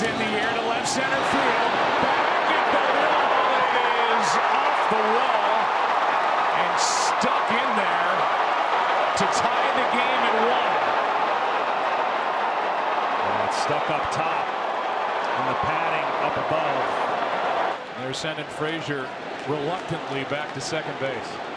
is in the air to left center field. Back at the wall. It is off the wall and stuck in there to tie the game at 1. And it's stuck up top in the padding up above. They're sending Frazier reluctantly back to second base.